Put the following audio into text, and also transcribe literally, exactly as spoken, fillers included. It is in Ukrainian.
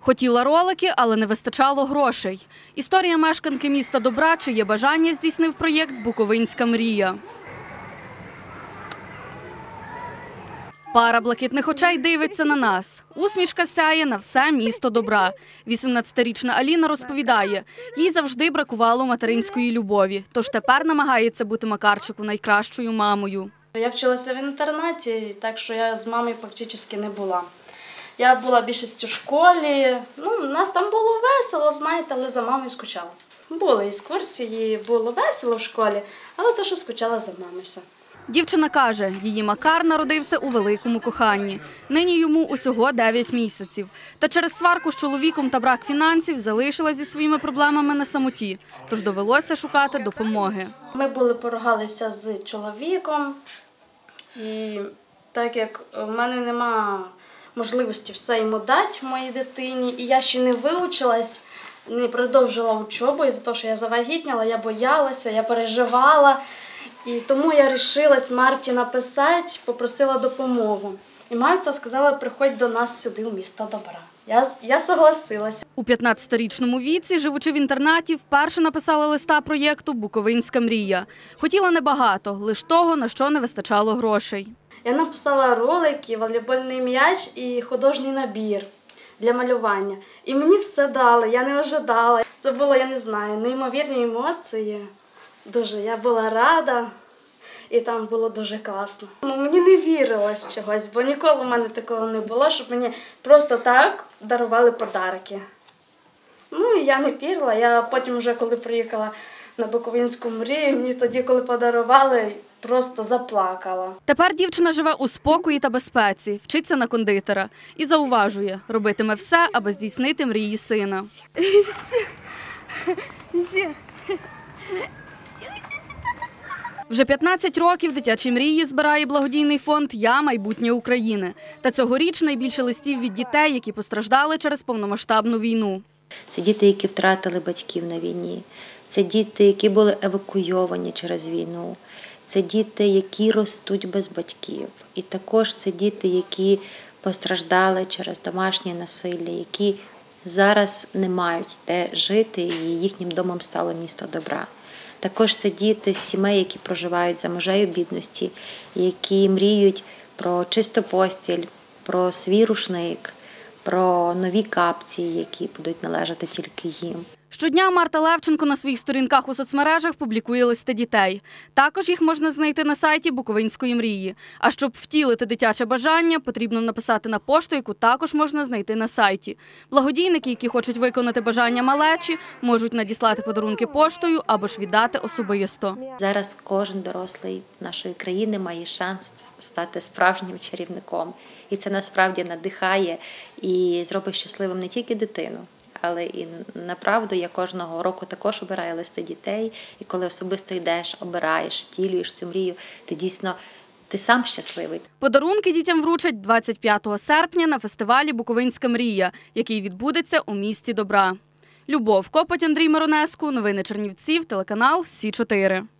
Хотіла ролики, але не вистачало грошей. Історія мешканки міста Добра, чиє бажання здійснив проєкт «Буковинська мрія». Пара блакитних очей дивиться на нас. Усмішка сяє на все місто Добра. вісімнадцятирічна Аліна розповідає, їй завжди бракувало материнської любові, тож тепер намагається бути Макарчику найкращою мамою. Я вчилася в інтернаті, так що я з мамою фактично не була. Я була більшістю в школі, ну, у нас там було весело, знаєте, але за мамою скучала. Були екскурсії, було весело в школі, але то, що скучала за мамою все. Дівчина каже, її Макар народився у великому коханні. Нині йому усього дев'ять місяців. Та через сварку з чоловіком та брак фінансів залишила зі своїми проблемами на самоті. Тож довелося шукати допомоги. Ми були поругалися з чоловіком. І так як в мене немає можливості все йому дати моїй дитині, і я ще не вивчилась, не продовжила учобу, із-за того, що я завагітніла, я боялася, я переживала. І тому я вирішилась Марті написати, попросила допомогу. І Марта сказала, приходь до нас сюди, в місто Добра. Я, я согласилася. У п'ятнадцятирічному віці, живучи в інтернаті, вперше написала листа проєкту «Буковинська мрія». Хотіла небагато, лише того, на що не вистачало грошей. Я написала ролики, волейбольний м'яч і художній набір для малювання. І мені все дали, я не ожидала. Це було, я не знаю, неймовірні емоції. Дуже, я була рада, і там було дуже класно. Ну, мені не вірилось чогось, бо ніколи в мене такого не було, щоб мені просто так дарували подарки. Ну, і я не вірила, я потім вже, коли приїхала на Буковинську мрію, мені тоді, коли подарували, просто заплакала. Тепер дівчина живе у спокої та безпеці, вчиться на кондитера. І зауважує, робитиме все, аби здійснити мрії сина. Вже п'ятнадцять років дитячі мрії збирає благодійний фонд «Я – майбутнє України». Та цьогоріч найбільше листів від дітей, які постраждали через повномасштабну війну. Це діти, які втратили батьків на війні. Це діти, які були евакуйовані через війну. Це діти, які ростуть без батьків. І також це діти, які постраждали через домашнє насилля, які зараз не мають де жити, і їхнім домом стало місто Добра. Також це діти з сімей, які проживають за межею бідності, які мріють про чисту постіль, про свій рушник, про нові капці, які будуть належати тільки їм. Щодня Марта Левченко на своїх сторінках у соцмережах публікує листи дітей. Також їх можна знайти на сайті Буковинської мрії. А щоб втілити дитяче бажання, потрібно написати на пошту, яку також можна знайти на сайті. Благодійники, які хочуть виконати бажання малечі, можуть надіслати подарунки поштою або ж віддати особисто. Зараз кожен дорослий нашої країни має шанс стати справжнім чарівником. І це насправді надихає і зробить щасливим не тільки дитину, але і направду я кожного року також обираю листи дітей. І коли особисто йдеш, обираєш, втілюєш цю мрію, ти дійсно ти сам щасливий. Подарунки дітям вручать двадцять п'ятого серпня на фестивалі «Буковинська мрія», який відбудеться у місті Добра. Любов Копоть, Андрій Миронеску, новини Чернівців, телеканал Сі чотири.